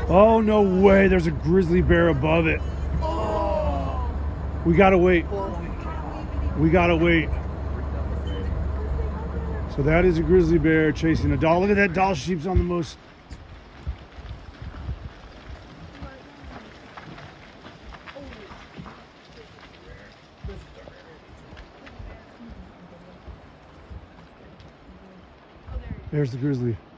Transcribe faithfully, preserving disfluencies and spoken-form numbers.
Oh, no way. There's a grizzly bear above it. Oh. We gotta wait. We gotta wait. So that is a grizzly bear chasing a doll. Look at that doll sheep's on the most. There's the grizzly.